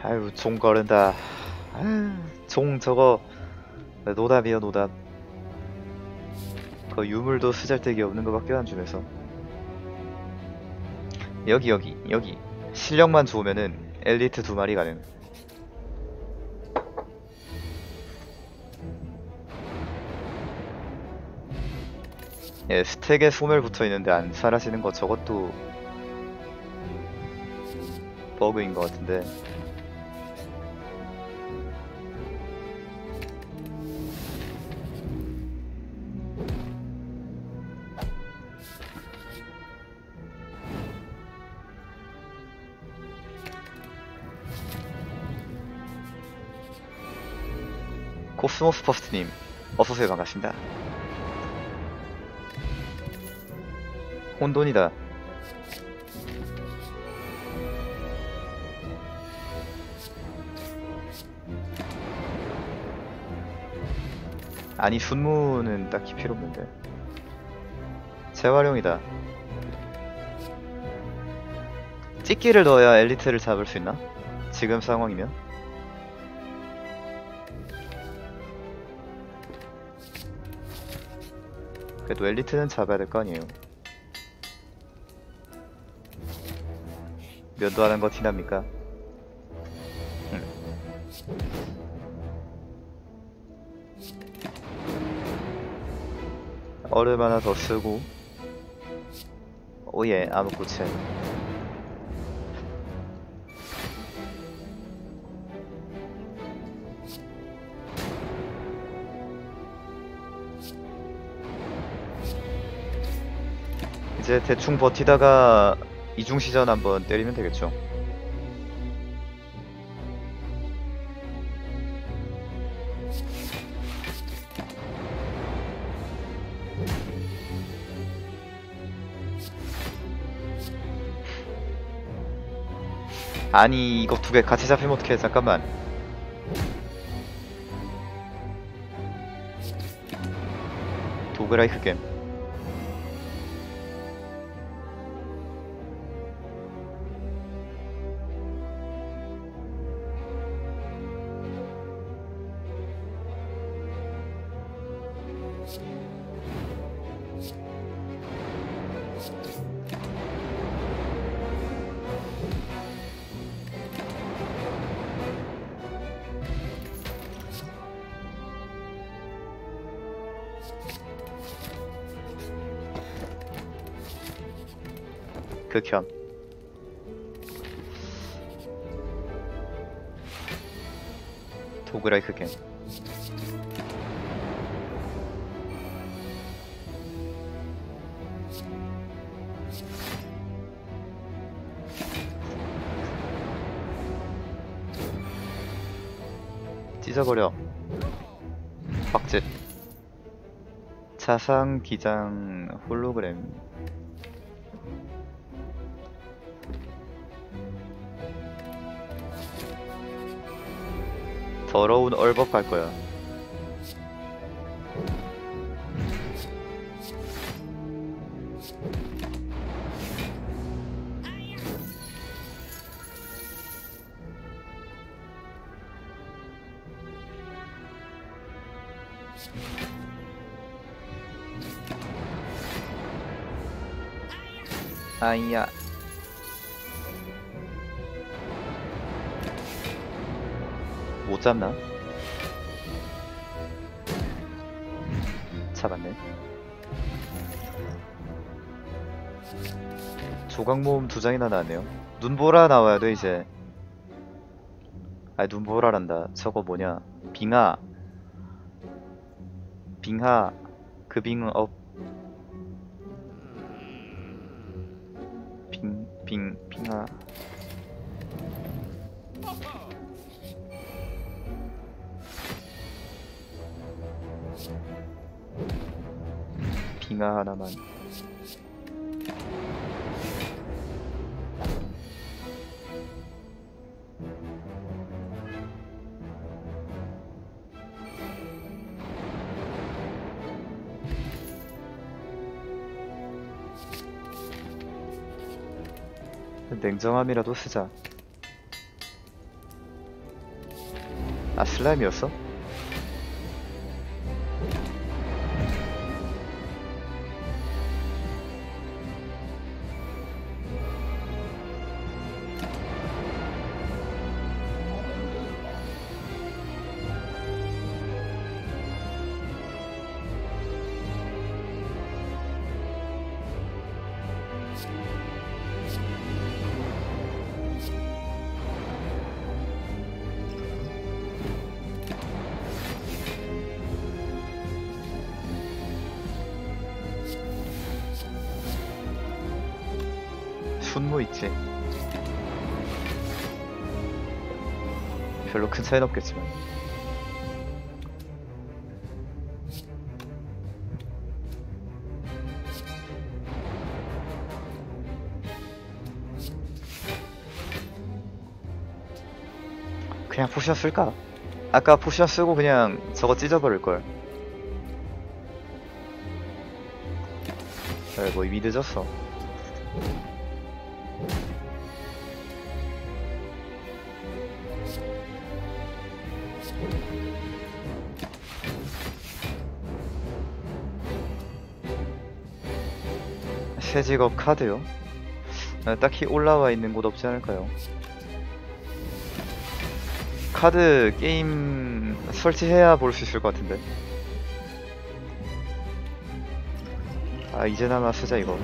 아유, 종 거른다. 아유, 종 저거 노답이요, 노답. 그 유물도 쓰잘데기 없는 거밖에 안 주면서. 여기. 실력만 좋으면은 엘리트 2마리 가능. 예, 스택에 소멸 붙어 있는데 안 사라지는 거 저것도 버그인 것 같은데. 코스모스 퍼스트님, 어서오세요. 반갑습니다. 혼돈이다. 아니, 순무는 딱히 필요 없는데. 재활용이다. 찍기를 넣어야 엘리트를 잡을 수 있나? 지금 상황이면? 그래도 엘리트는 잡아야 될 거 아니에요. 면도하는 거 티납니까? 얼음 하나 더 쓰고. 오예, 암흑고체. 이제 대충 버티다가 이중시전 한번 때리면 되겠죠. 아니, 이거 2개 같이 잡히면 어떡해. 잠깐만. 도그라이크 겜. 극혐. 도그라이크 겜. 찢어버려. 박짓. 자상 기장 홀로그램. 더러운 얼벅 갈 거야. 아이야. 못 잡나? 잡았네. 조각모음 2장이나 나왔네요. 눈보라 나와야 돼 이제. 아니, 눈보라란다. 저거 뭐냐? 빙하. 그 빙업. 빙하. 빙하 하나만. 냉정함이라도 쓰자. 아, 슬라임이었어? 순무 있지. 별로 큰 차이는 없겠지만. 그냥 포션 쓸까? 아까 포션 쓰고 그냥 저거 찢어버릴걸. 뭐 이미 늦었어. 새 직업 카드요? 딱히 올라와 있는 곳 없지 않을까요? 카드 게임 설치해야 볼 수 있을 것 같은데. 아, 이제나마 쓰자 이거.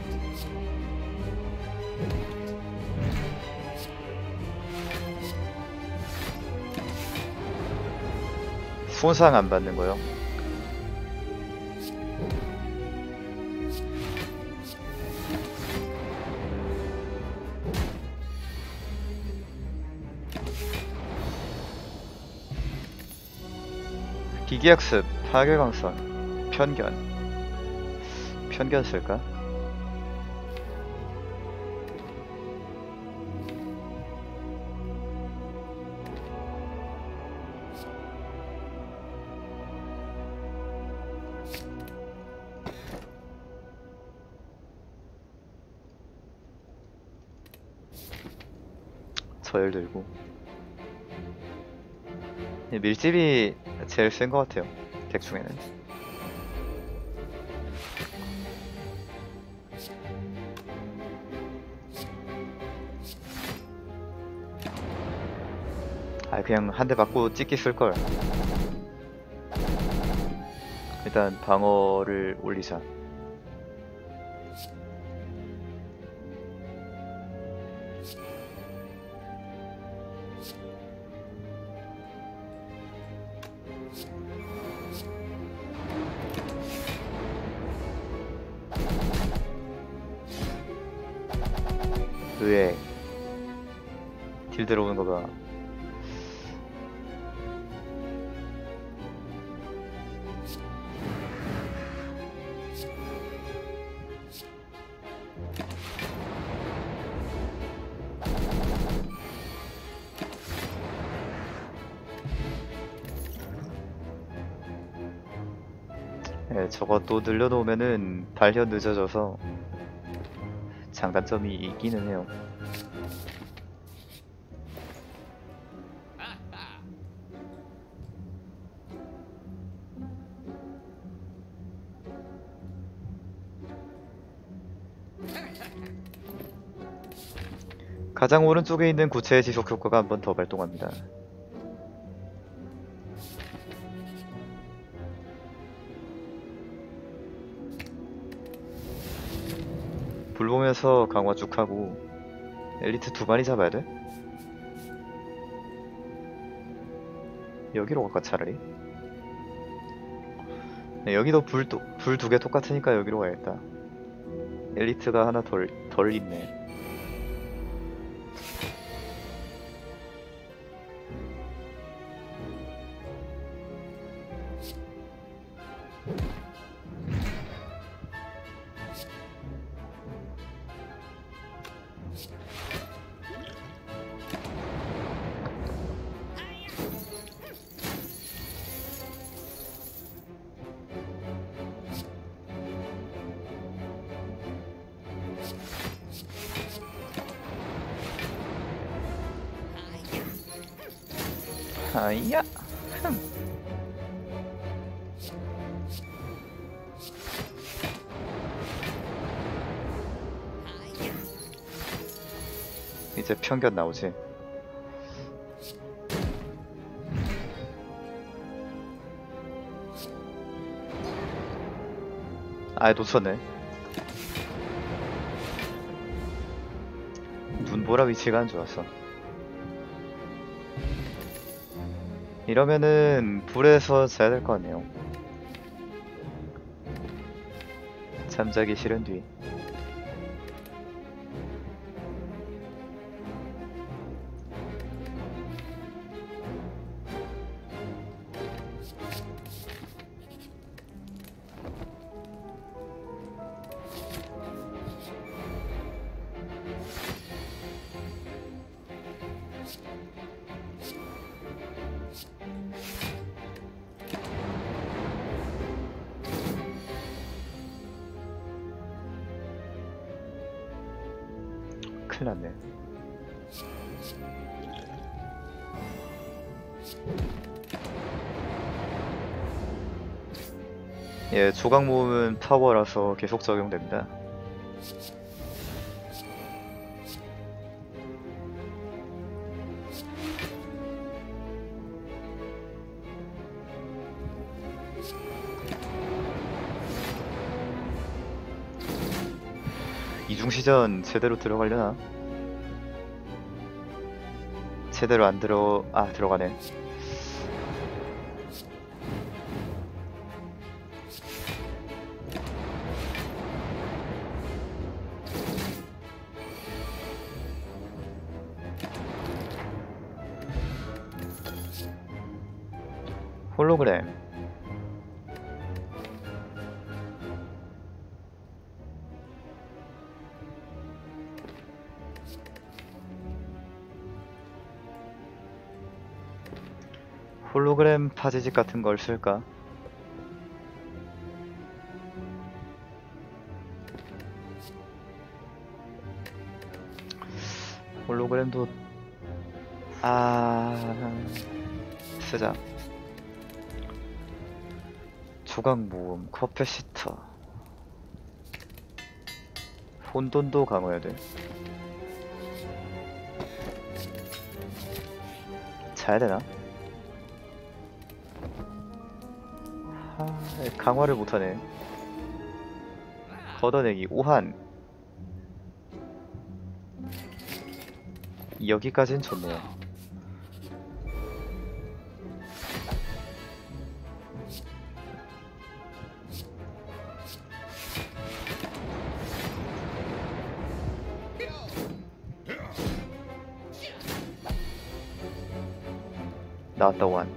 손상 안 받는 거요? 기계학습, 파괴광선, 편견 쓸까? 저열 들고. 밀집이 제일 센 것 같아요, 덱 중에는. 아, 그냥 한 대 맞고 찍기 쓸걸. 일단 방어를 올리자. 의외 딜 들어오는 거 봐. 네, 저거 또 늘려놓으면은 발현 늦어져서 장단점이 있기는 해요. 가장 오른쪽에 있는 구체의 지속 효과가 한 번 더 발동합니다. 불 보면서 강화 쭉 하고. 엘리트 2마리 잡아야 돼? 여기로 갈까 차라리? 네, 여기도 불 2개 똑같으니까 여기로 가야겠다. 엘리트가 하나 덜 있네. 아이야. 이제 편견 나오지. 아예 놓쳤네. 눈보라 위치가 안 좋았어. 이러면은 불에서 자야 될 거 같네요. 잠자기 싫은 뒤. 큰일 났네. 예, 조각 모음은 파워라서 계속 적용됩니다. 이중시전 제대로 들어가려나? 제대로 안 들어가네. 홀로그램. 홀로그램 파지직 같은 걸 쓸까? 홀로그램도 쓰자. 조각 모음, 커패시터, 혼돈도 강화해야 돼. 자야 되나? 강화를 못하네. 걷어내기, 오한. 여기까진 좋네요. 나왔다, 원.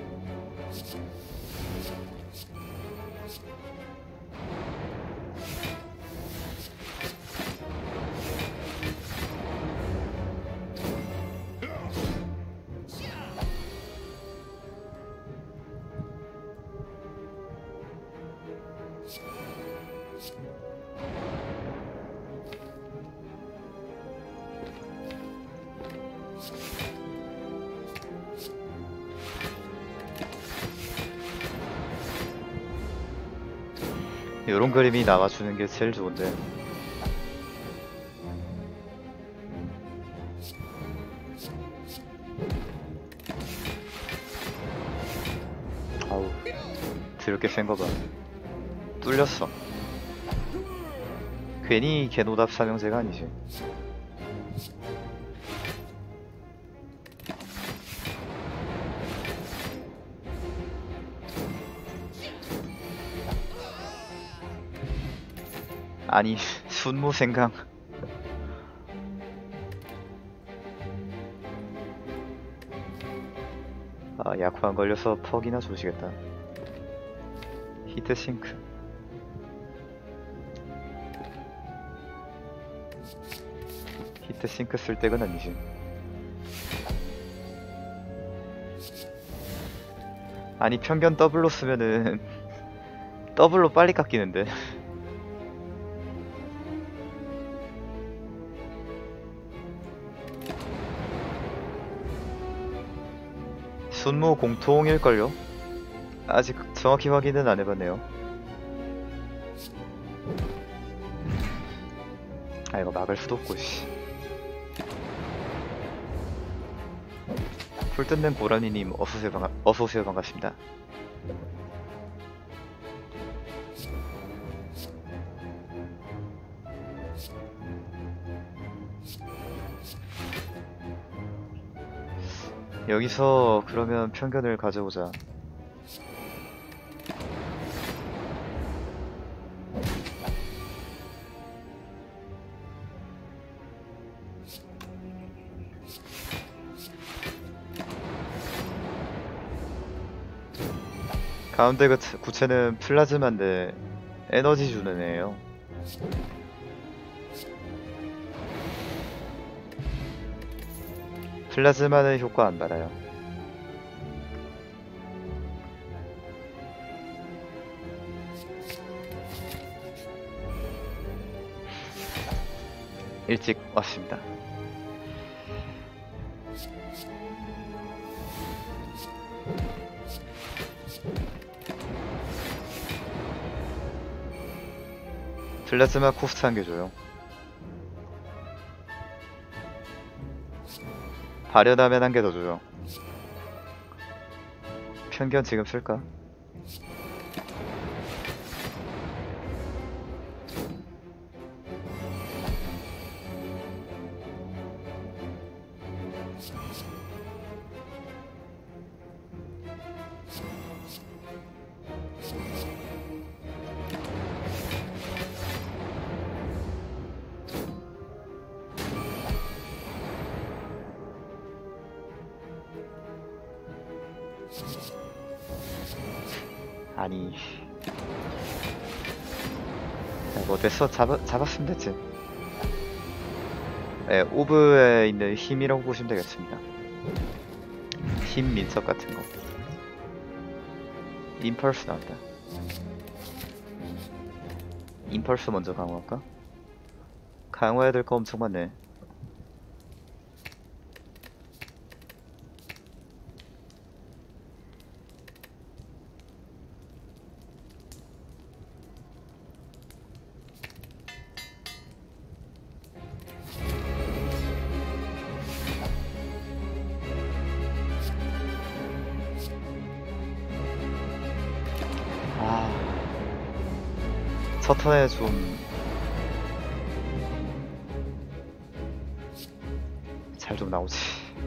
요런 그림이 나와주는 게 제일 좋은데. 아우, 드럽게 센 거 봐. 뚫렸어. 괜히 개노답 삼형제가 아니지. 아니, 순무생강. 약화 안 걸려서 퍽이나 조시겠다. 히트싱크. 히트싱크 쓸 때가 아니지. 아니, 편견 더블로 쓰면은 더블로 빨리 깎이는데. 순무 공통일걸요? 아직 정확히 확인은 안 해봤네요. 아 이거 막을 수도 없고 씨. 풀 뜯는 고라니님 어서오세요 반갑습니다. 여기서 그러면 편견을 가져오자. 가운데 구체는 플라즈마인데 에너지 주는 애예요. 플라즈마는 효과 안 받아요. 일찍 왔습니다. 플라즈마 코스트 한 개 줘요. 발현하면 한 개 더 줘요. 편견 지금 쓸까? 아니 뭐 됐어. 잡았으면 됐지. 네, 오브에 있는 힘이라고 보시면 되겠습니다. 힘 민석 같은 거. 임펄스 나왔다. 임펄스 먼저 강화할까? 강화해야 될 거 엄청 많네. 첫 턴에 좀 잘 좀 나오지.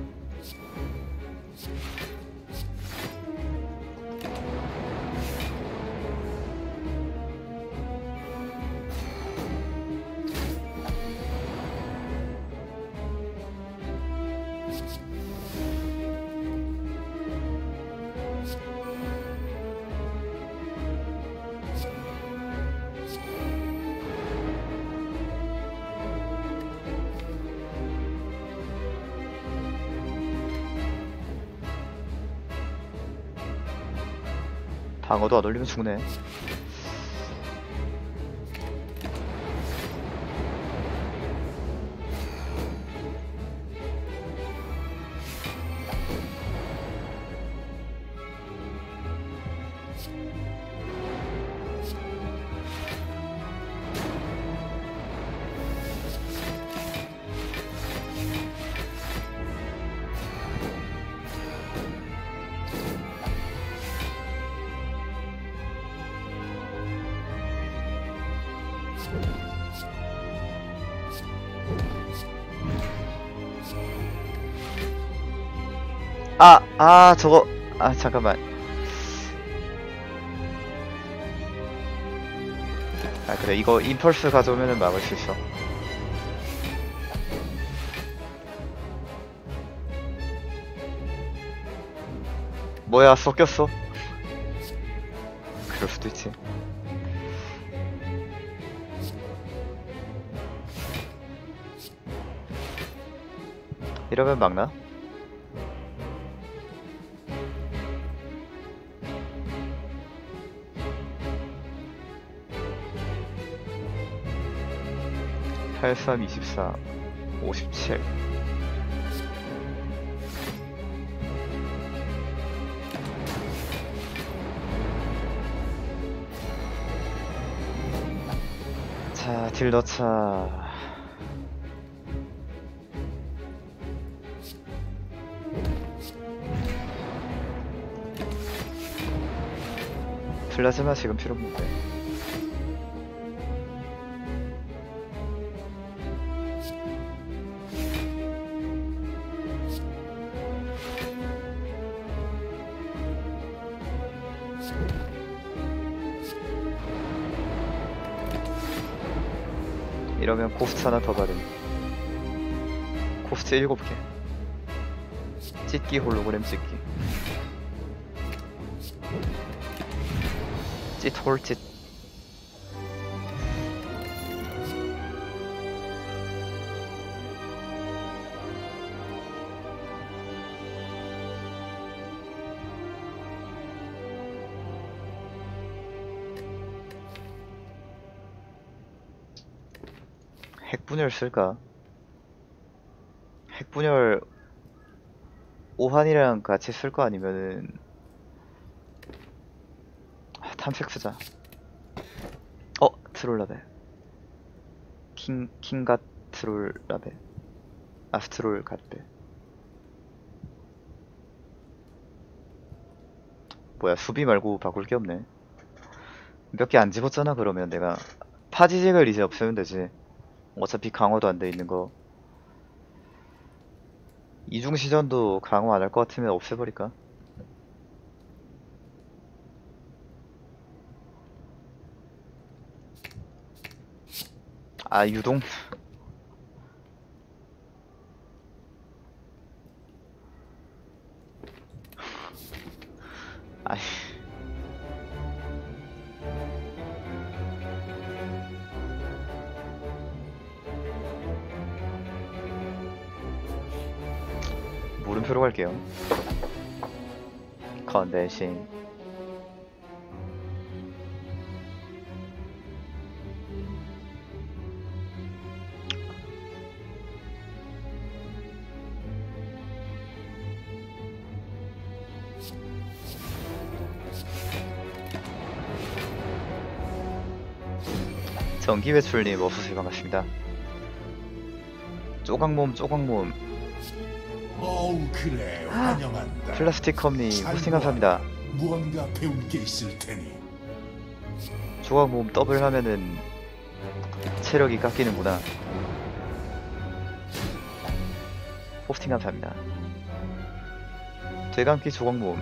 방어도 안 올리면 죽네. 저거, 잠깐만. 그래, 이거 임펄스 가져오면은 막을 수 있어. 뭐야, 섞였어? 그럴 수도 있지. 이러면 막나? (83) 24 57 자, 딜 넣자. 플라즈마 지금 필요 없는데. 이러면 코스트 하나 더 받음. 코스트 7개. 찢기 홀로그램 찢기. 찢 홀찢. 핵분열 쓸까? 핵분열 오한이랑 같이 쓸 거 아니면은 탐색 쓰자. 트롤라벨. 킹갓 트롤라벨. 아스트롤 갓벨. 뭐야, 수비 말고 바꿀 게 없네. 몇 개 안 집었잖아. 그러면 내가 파지직을 이제 없애면 되지. 어차피 강화도 안 돼 있는 거. 이중시전도 강화 안 할 것 같으면 없애버릴까? 아, 유동? 아이. 물음표로 갈게요. 컨데싱. 전기배출님 어서오세요. 반갑습니다. 쪼각몸 어우 그래 환영한다. 플라스틱컵님 호스팅 감사합니다. 무언가 배울 게 있을 테니. 조각몸 더블 하면은 체력이 깎이는구나. 호스팅 감사합니다. 되감기 조각몸.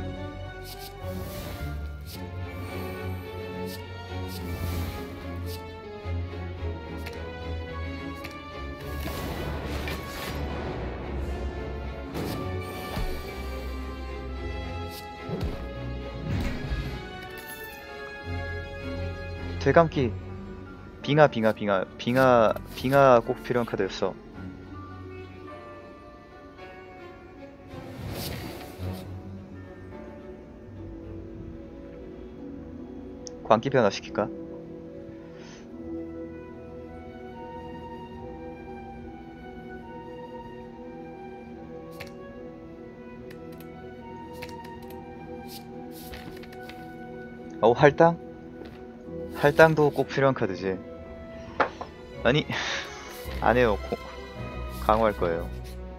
되감기. 빙하 꼭 필요한 카드였어. 광기 변화 시킬까? 할당? 할당도 꼭 필요한 카드지. 아니, 안 해요. 강화할 거예요.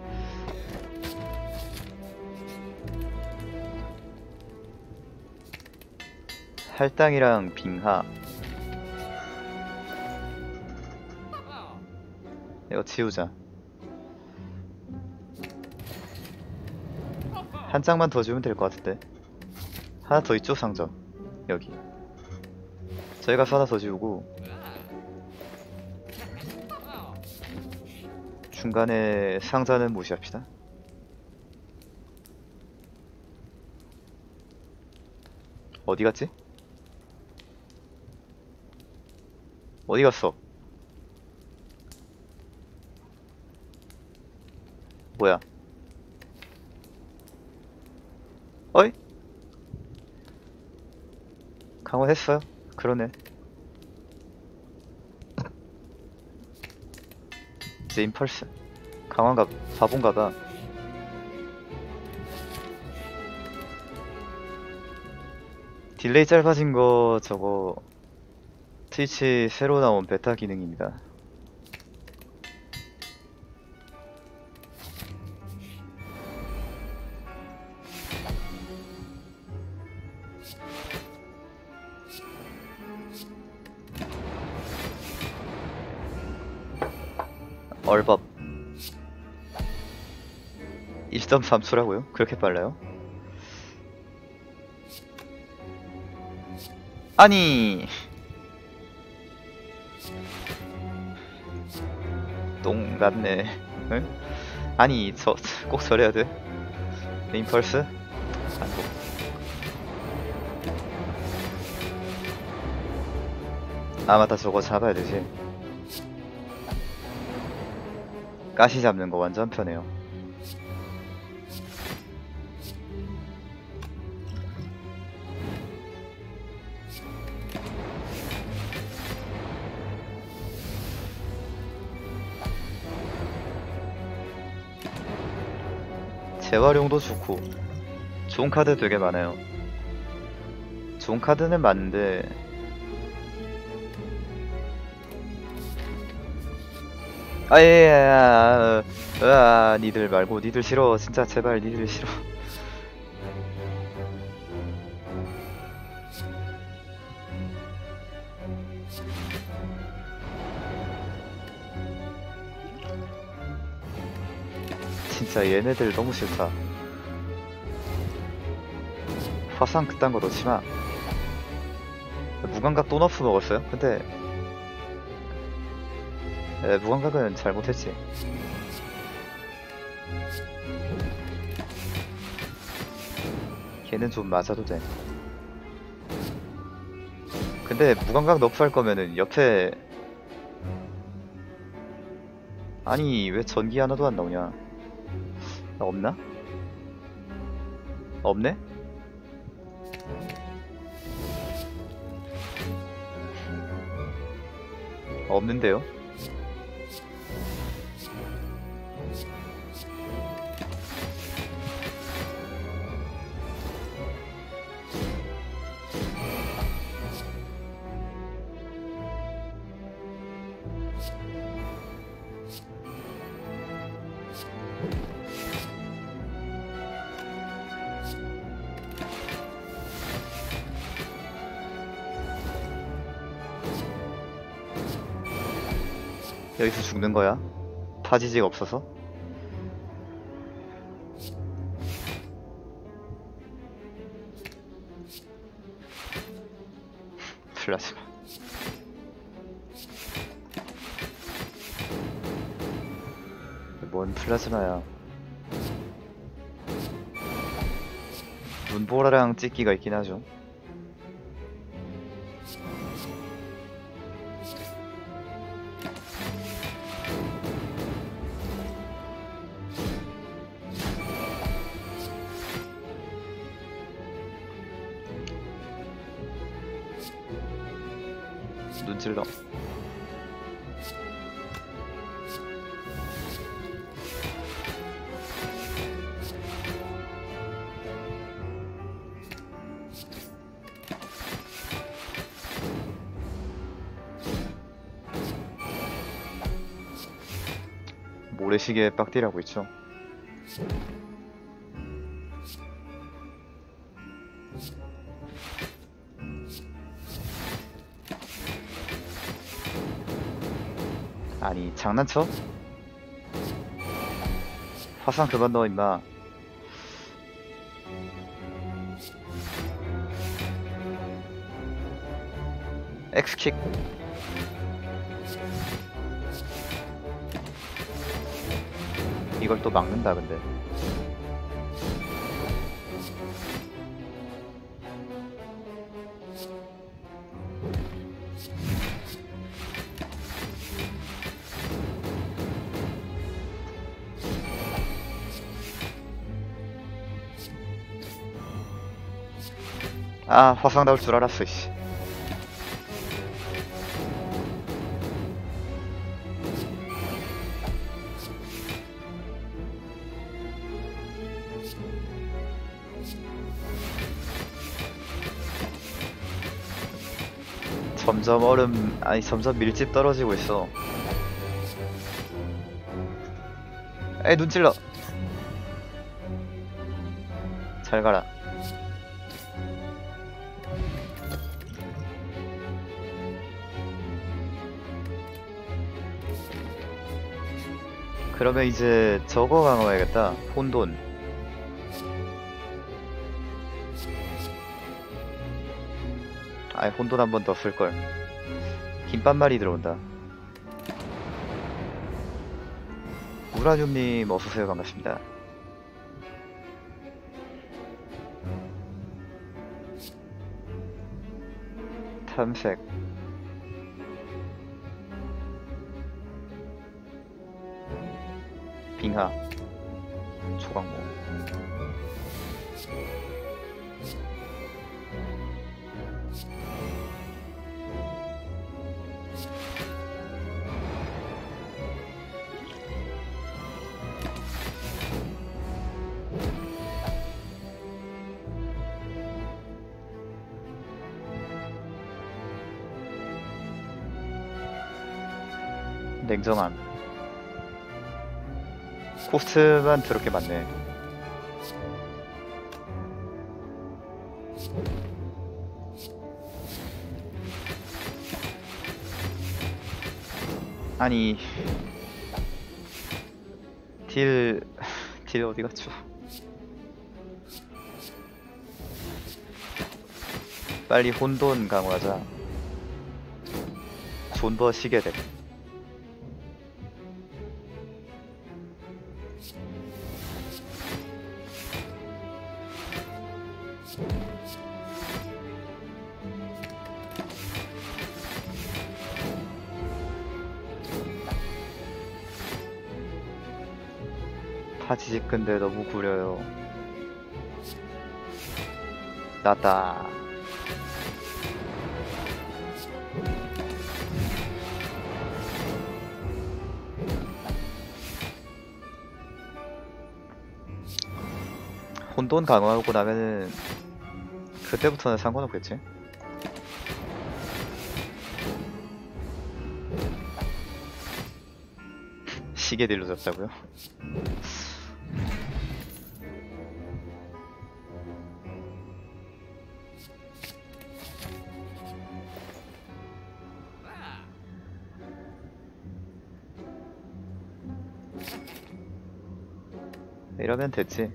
할당이랑 빙하. 이거 지우자. 한 장만 더 주면 될 것 같은데. 하나 더 있죠, 상점. 여기. 저희가 하나 더 지우고 중간에 상자는 무시합시다. 어디 갔지? 어디 갔어? 뭐야? 어이? 강화했어요? 그러네. 이제 임펄스 강화가 바본가봐. 딜레이 짧아진 거 저거 스위치 새로 나온 베타 기능입니다. 얼법 1.3초라고요? 그렇게 빨라요? 아니 똥 같네. 응? 아니 저 꼭 저래야 돼? 임펄스? 아이고. 아 맞다 저거 잡아야 되지. 가시 잡는 거 완전 편해요. 재활용도 좋고 좋은 카드 되게 많아요. 좋은 카드는 많은데 아예 니들 말고 니들 싫어. 진짜 제발 니들 싫어. 진짜 얘네들 너무 싫다. 화상 그딴 거 넣지마. 무감각 또 너프 먹었어요? 근데 무감각은 잘못했지. 걔는 좀 맞아도 돼. 근데 무감각 너프 할 거면은 옆에 아니 왜 전기 하나도 안 나오냐. 없나? 없네? 없는데요? 여기서 죽는 거야? 파지지가 없어서? 플라즈마. 뭔 플라즈마야. 문보라랑 찍기가 있긴 하죠. 눈질러. 모래시계 빡디라고 있죠. 아니 장난쳐? 화상 그만 넣어 임마. 엑스킥. 이걸 또 막는다 근데. 아 화상 나올 줄 알았어 씨. 점점 얼음, 아니 점점 밀집 떨어지고 있어. 에이, 눈 찔러. 잘 가라. 그러면 이제 저거 강화해야겠다. 혼돈. 아이, 혼돈 한 번 더 쓸걸. 김밥말이 들어온다. 우라늄님 어서오세요. 반갑습니다. 탐색. 빙하. 초강모. 냉정함. 코스트만 더럽게 많네. 아니 딜 어디 갔죠? 빨리 혼돈 강화하자. 존버 시계덱. 파지직 근데 너무 구려요. 나다. 혼돈 강화하고 나면은 그때부터는 상관없겠지? 시계 딜로 졌다고요? 이러면 됐지.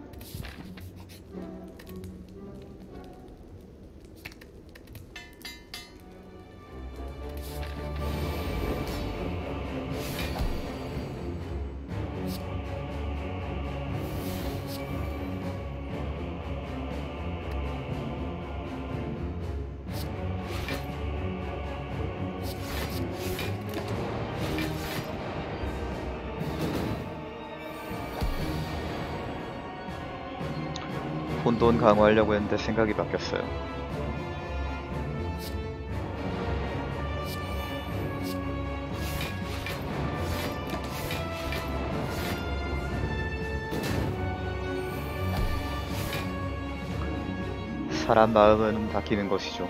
혼돈 강화하려고 했는데 생각이 바뀌었어요. 사람 마음은 바뀌는 것이죠.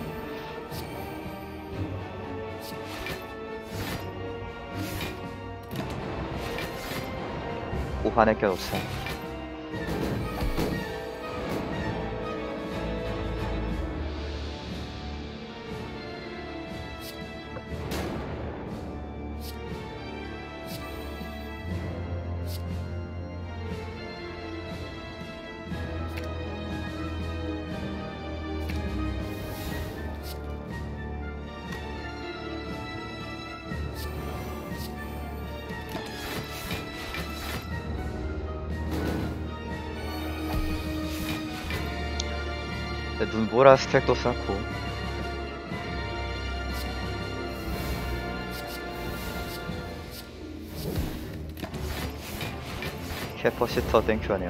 오판에 껴놓자. 눈보라 스택도 쌓고. 캐퍼시터 땡큐하네요.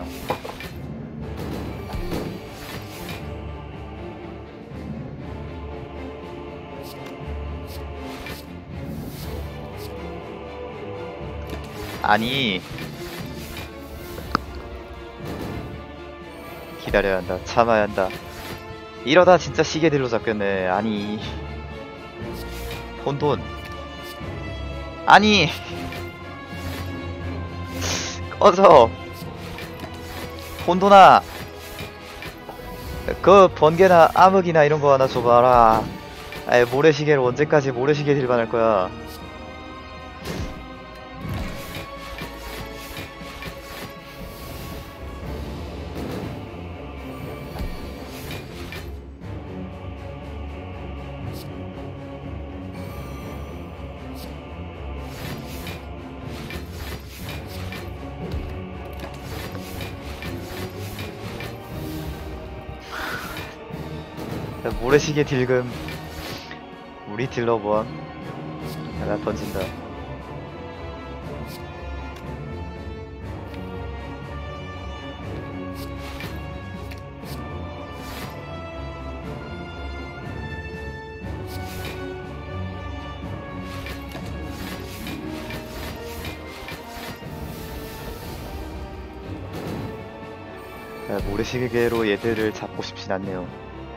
아니 기다려야 한다. 참아야 한다. 이러다 진짜 시계딜로 잡겠네. 아니 혼돈. 아니 꺼져. 혼돈아, 그 번개나 암흑이나 이런 거 하나 줘봐라. 아이, 모래시계를 언제까지 모래시계 딜만 할 거야. 자, 모래시계 딜금 우리 딜러번 하나 던진다. 자, 모래시계로 얘들을 잡고 싶진 않네요.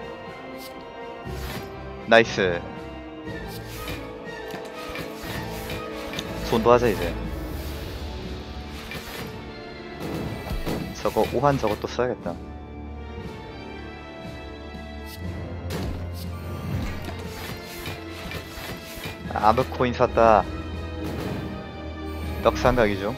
나이스. 손도 하자 이제. 저거 오한 저것도 써야겠다. 암흑 코인 샀다. 떡상각이죠.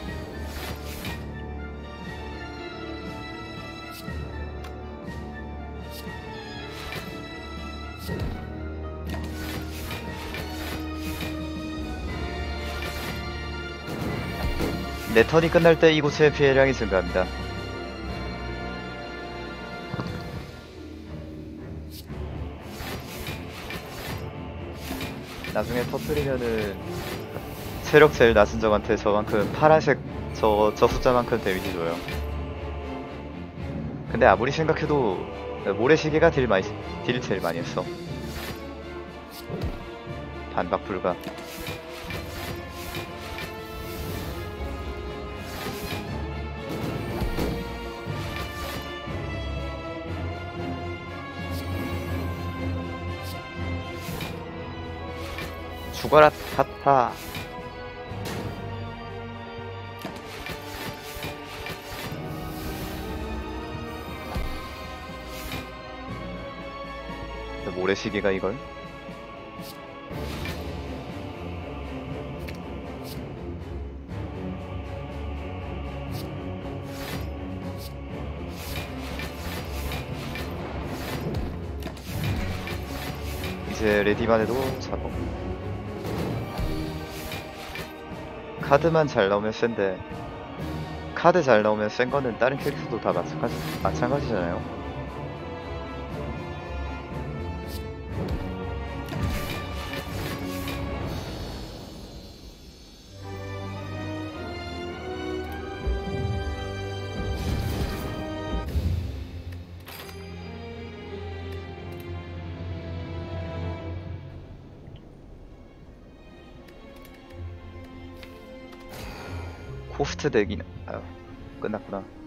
내 턴이 끝날 때 이곳의 피해량이 증가합니다. 나중에 터뜨리면은 체력 제일 낮은 적한테 저만큼 파란색 저 숫자만큼 데미지 줘요. 근데 아무리 생각해도 모래시계가 딜 제일 많이 했어. 반박 불가. 죽어라 타타. 모래시계가 이걸. 이제 레디만 해도 잡아. 카드만 잘 나오면 센데, 카드 잘 나오면 센 거는 다른 캐릭터도 다 마찬가지잖아요. 코스트 덱이, 아유, 끝났구나.